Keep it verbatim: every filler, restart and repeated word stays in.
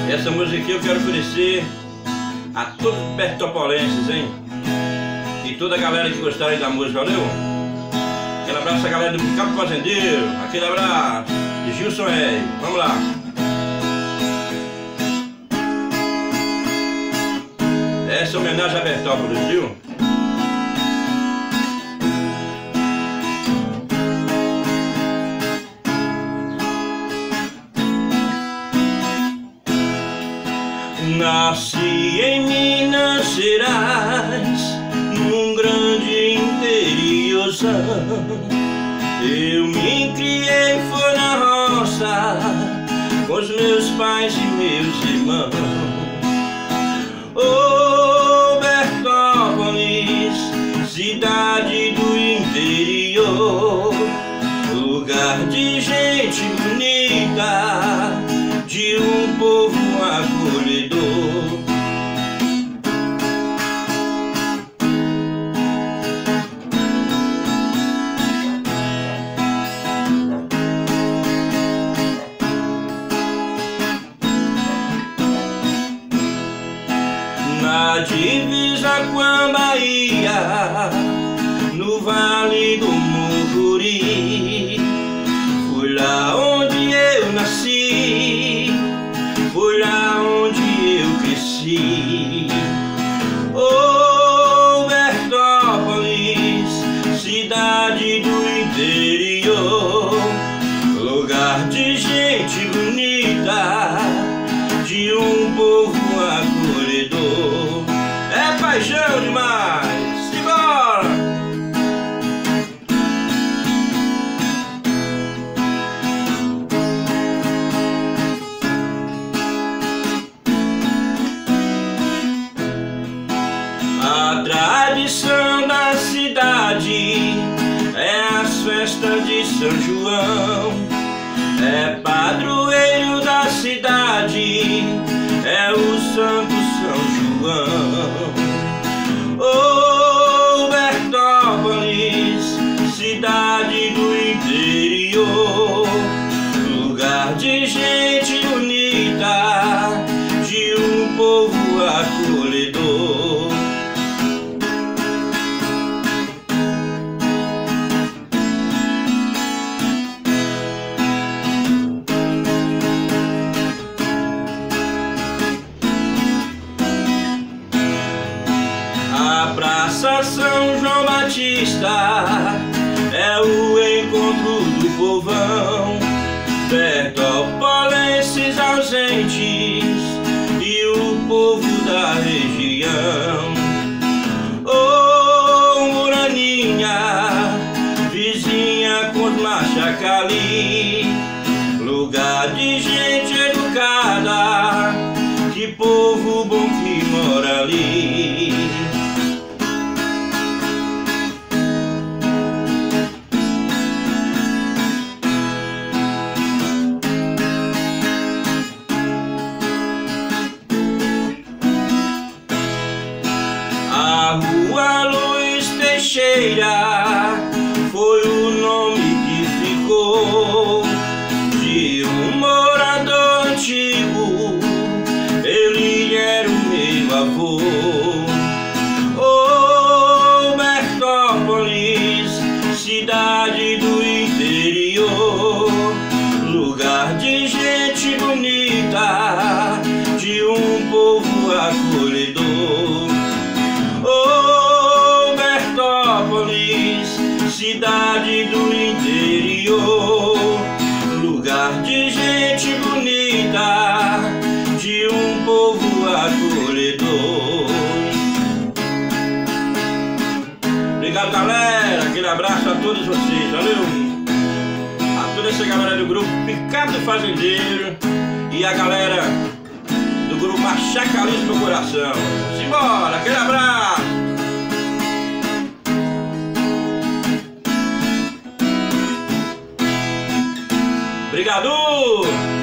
Essa música aqui eu quero oferecer a todos os pertopolenses, hein? E toda a galera que gostarem da música, valeu? Aquele abraço a galera do Cabo Fazendeiro, aquele abraço de Gilson Rey, vamos lá. Essa é homenagem a Bertópolis, viu? Nasci em Minas Gerais, num grande interiorzão. Eu me criei, foi na roça, com os meus pais e meus irmãos. Ô Bertópolis, cidade do interior, lugar de gente bonita, de um povo acolhedor. Na divisa com a Bahia, no Vale do Mucuri, foi lá onde eu nasci, foi lá onde eu cresci. Ô Bertópolis, cidade do interior, lugar de gente bonita, de um povo acolhedor. É paixão demais, simbora! A tradição da cidade é as festas de São João, é padroeiro da cidade, é o Santo São João. Ô Bertópolis, cidade do interior, lugar de gente bonita, de um povo acolhedor. A Praça São João Batista é o encontro do povão, bertopolenses ausentes e o povo da região. Ô Moraninha, vizinha com os Machacali, lugar de gente educada, que povo bom que mora ali. A Rua Luiz Teixeira foi o nome que ficou de um morador antigo, ele era o meu avô. Ô Bertópolis, cidade do interior, lugar de gente bonita, de um povo acolhedor. Ô Bertópolis, cidade do interior, lugar de gente bonita, de um povo acolhedor. Obrigado, galera, aquele abraço a todos vocês, valeu? A toda essa galera do grupo Picado Fazendeiro e a galera do grupo Machacalismo no Coração. Simbora, aquele abraço! Obrigado!